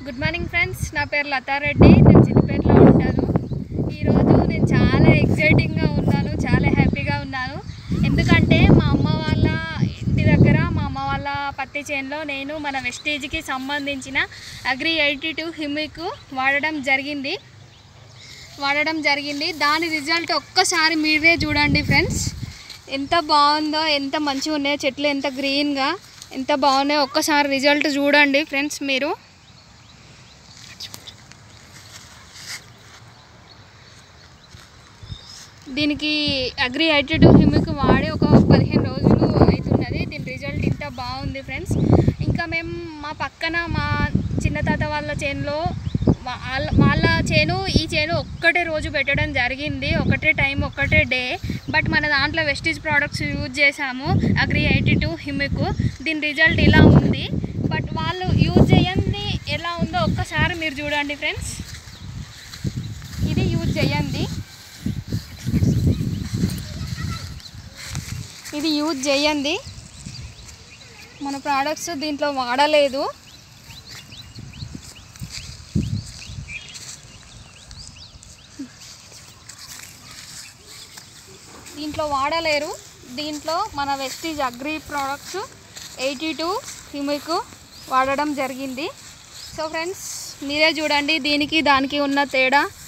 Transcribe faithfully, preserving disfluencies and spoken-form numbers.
Good morning friends, నా పేరు లతారెడ్డి. నేను సిద్దిపేటలో ఉంటాను. ఈరోజు నేను చాలా ఎక్సైటింగ్గా ఉన్నాను, చాలా హ్యాపీగా ఉన్నాను. ఎందుకంటే మా అమ్మ వాళ్ళ ఇంటి దగ్గర, మా అమ్మ వాళ్ళ పత్తి చేనులో నేను మన వెస్టేజ్కి సంబంధించిన అగ్రి ఎయిటీ టూ హ్యూమిక్ వాడడం జరిగింది వాడడం జరిగింది దాని రిజల్ట్ ఒక్కసారి మీరే చూడండి ఫ్రెండ్స్. ఎంత బాగుందో, ఎంత మంచిగా ఉన్నాయో చెట్లు, ఎంత గ్రీన్గా, ఎంత బాగున్నాయో ఒక్కసారి రిజల్ట్ చూడండి ఫ్రెండ్స్. మీరు దీనికి అగ్రి ఎయిటీ టూ హ్యూమిక్ వాడి ఒక పదిహేను రోజులు అవుతున్నది. దీని రిజల్ట్ ఇంత బాగుంది ఫ్రెండ్స్. ఇంకా మేము మా పక్కన మా చిన్న తాత వాళ్ళ చేనులో వాళ్ళ వాళ్ళ చేను ఈ చేను ఒక్కటే రోజు పెట్టడం జరిగింది, ఒకటే టైం, ఒకటే డే. బట్ మన దాంట్లో వెస్టీజ్ ప్రోడక్ట్స్ యూజ్ చేసాము, అగ్రి ఎయిటీ టూ హ్యూమిక్. దీని రిజల్ట్ ఇలా ఉంది. బట్ వాళ్ళు యూజ్ చేయండి ఎలా ఉందో ఒక్కసారి మీరు చూడండి ఫ్రెండ్స్. ఇది యూజ్ చేయండి ఇది యూజ్ చేయండి మన ప్రోడక్ట్స్ దీంట్లో వాడలేదు. దీంట్లో వాడలేరు దీంట్లో మన Vestige agri products eighty two humic వాడడం జరిగింది. సో ఫ్రెండ్స్, మీరే చూడండి దీనికి దానికి ఉన్న తేడా.